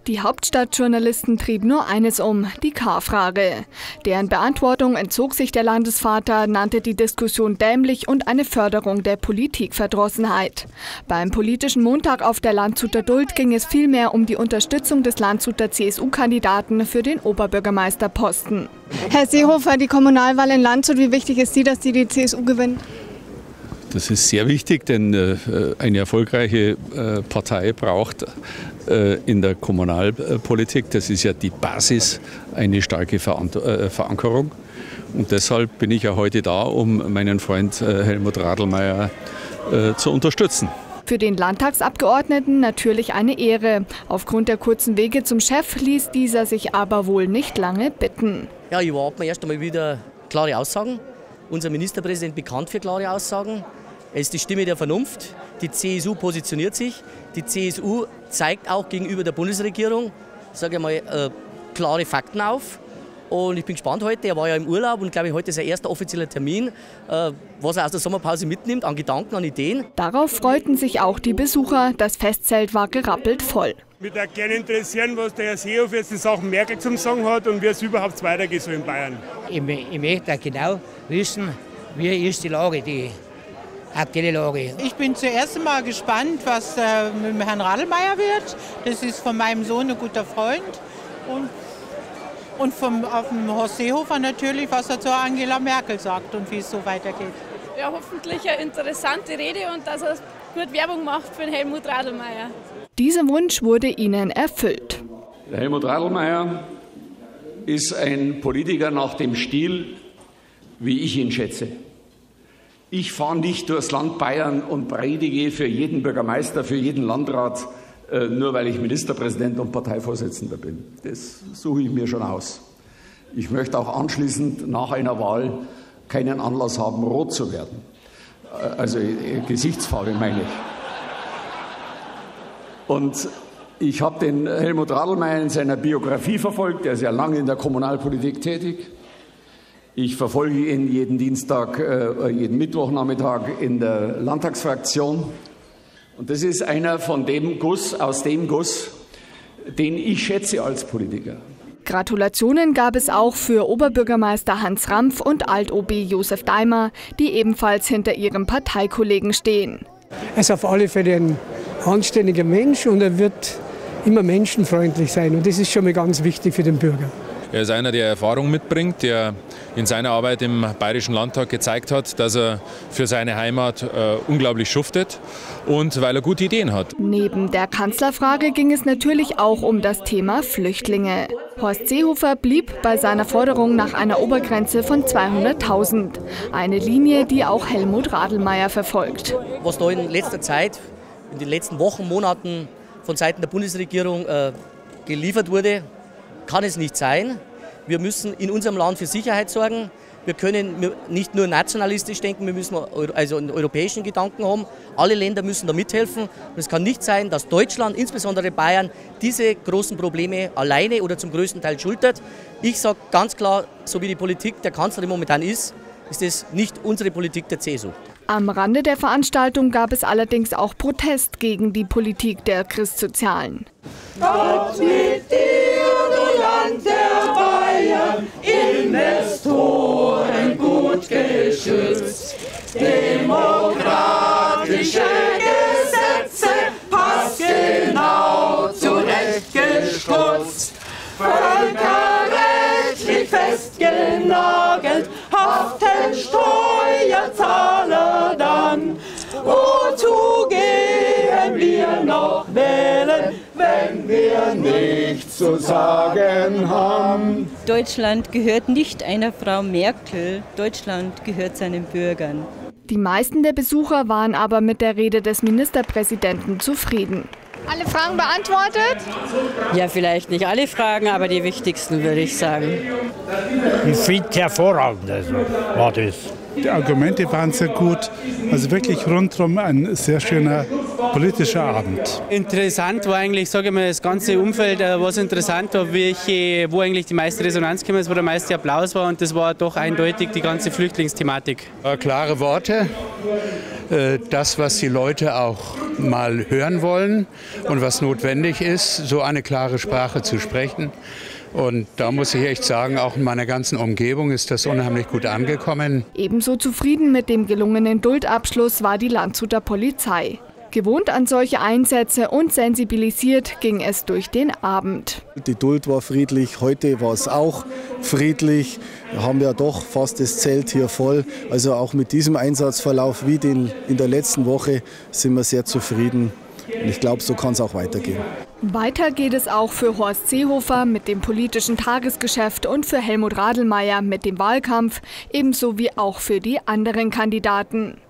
Die Hauptstadtjournalisten trieb nur eines um, die K-Frage. Deren Beantwortung entzog sich der Landesvater, nannte die Diskussion dämlich und eine Förderung der Politikverdrossenheit. Beim politischen Montag auf der Landshuter Duld ging es vielmehr um die Unterstützung des Landshuter CSU-Kandidaten für den Oberbürgermeisterposten. Herr Seehofer, die Kommunalwahl in Landshut, wie wichtig ist Sie, dass die CSU gewinnt? Das ist sehr wichtig, denn eine erfolgreiche Partei braucht in der Kommunalpolitik, das ist ja die Basis, eine starke Verankerung. Und deshalb bin ich ja heute da, um meinen Freund Helmut Radlmayr zu unterstützen. Für den Landtagsabgeordneten natürlich eine Ehre. Aufgrund der kurzen Wege zum Chef ließ dieser sich aber wohl nicht lange bitten. Ja, ich erwarte mir erst einmal wieder klare Aussagen. Unser Ministerpräsident bekannt für klare Aussagen. Er ist die Stimme der Vernunft. Die CSU positioniert sich. Die CSU zeigt auch gegenüber der Bundesregierung, sage ich mal, klare Fakten auf. Und ich bin gespannt heute. Er war ja im Urlaub und glaube ich, heute ist sein erster offizieller Termin, was er aus der Sommerpause mitnimmt, an Gedanken, an Ideen. Darauf freuten sich auch die Besucher. Das Festzelt war gerappelt voll. Mich würde gerne interessieren, was der Herr Seehofer jetzt in Sachen Merkel zum Sagen hat und wie es überhaupt weitergeht so in Bayern. Ich möchte genau wissen, wie ist die Lage, die aktuelle Lage. Ich bin zuerst mal gespannt, was mit dem Herrn Radlmayr wird. Das ist von meinem Sohn ein guter Freund. Und auf dem Horst Seehofer natürlich, was er zur Angela Merkel sagt und wie es so weitergeht. Ja, hoffentlich eine interessante Rede und dass er gut Werbung macht für den Helmut Radlmayr. Dieser Wunsch wurde ihnen erfüllt. Helmut Radlmayr ist ein Politiker nach dem Stil, wie ich ihn schätze. Ich fahre nicht durchs Land Bayern und predige für jeden Bürgermeister, für jeden Landrat, nur weil ich Ministerpräsident und Parteivorsitzender bin. Das suche ich mir schon aus. Ich möchte auch anschließend nach einer Wahl keinen Anlass haben, rot zu werden. Also Gesichtsfarbe meine ich. Und ich habe den Helmut Radlmayr in seiner Biografie verfolgt. Er ist ja lange in der Kommunalpolitik tätig. Ich verfolge ihn jeden Dienstag, jeden Mittwochnachmittag in der Landtagsfraktion. Und das ist einer von dem Guss, aus dem Guss, den ich schätze als Politiker. Gratulationen gab es auch für Oberbürgermeister Hans Rampf und Alt-OB Josef Daimer, die ebenfalls hinter ihrem Parteikollegen stehen. Er ist auf alle Fälle ein anständiger Mensch und er wird immer menschenfreundlich sein. Und das ist schon mal ganz wichtig für den Bürger. Er ist einer, der Erfahrung mitbringt, der in seiner Arbeit im Bayerischen Landtag gezeigt hat, dass er für seine Heimat unglaublich schuftet und weil er gute Ideen hat. Neben der Kanzlerfrage ging es natürlich auch um das Thema Flüchtlinge. Horst Seehofer blieb bei seiner Forderung nach einer Obergrenze von 200.000. Eine Linie, die auch Helmut Radlmayr verfolgt. Was da in letzter Zeit, in den letzten Wochen, Monaten von Seiten der Bundesregierung geliefert wurde, kann es nicht sein. Wir müssen in unserem Land für Sicherheit sorgen. Wir können nicht nur nationalistisch denken, wir müssen also einen europäischen Gedanken haben. Alle Länder müssen da mithelfen. Und es kann nicht sein, dass Deutschland, insbesondere Bayern, diese großen Probleme alleine oder zum größten Teil schultert. Ich sage ganz klar, so wie die Politik der Kanzlerin momentan ist es nicht unsere Politik der CSU. Am Rande der Veranstaltung gab es allerdings auch Protest gegen die Politik der Christsozialen. Gott mit dir, du Land der Bayern, Investoren gut geschützt, demokratische Gesetze passgenau zurechtgestutzt, völkerrechtlich festgenagelt, haften Steuerzahler dann. Wozu gehen wir noch wählen, wenn wir nichts zu sagen haben? Deutschland gehört nicht einer Frau Merkel, Deutschland gehört seinen Bürgern. Die meisten der Besucher waren aber mit der Rede des Ministerpräsidenten zufrieden. Alle Fragen beantwortet? Ja, vielleicht nicht alle Fragen, aber die wichtigsten, würde ich sagen. Ich finde hervorragend, also war das. Die Argumente waren sehr gut, also wirklich rundherum ein sehr schöner politischer Abend. Interessant war eigentlich, sage ich mal, das ganze Umfeld, was interessant war, wo eigentlich die meiste Resonanz gekommen ist, wo der meiste Applaus war, und das war doch eindeutig die ganze Flüchtlingsthematik. Klare Worte, das, was die Leute auch mal hören wollen und was notwendig ist, so eine klare Sprache zu sprechen. Und da muss ich echt sagen, auch in meiner ganzen Umgebung ist das unheimlich gut angekommen. Ebenso zufrieden mit dem gelungenen Duldabschluss war die Landshuter Polizei. Gewohnt an solche Einsätze und sensibilisiert ging es durch den Abend. Die Duld war friedlich, heute war es auch friedlich. Wir haben ja doch fast das Zelt hier voll. Also auch mit diesem Einsatzverlauf wie in der letzten Woche sind wir sehr zufrieden. Und ich glaube, so kann es auch weitergehen. Weiter geht es auch für Horst Seehofer mit dem politischen Tagesgeschäft und für Helmut Radelmeier mit dem Wahlkampf, ebenso wie auch für die anderen Kandidaten.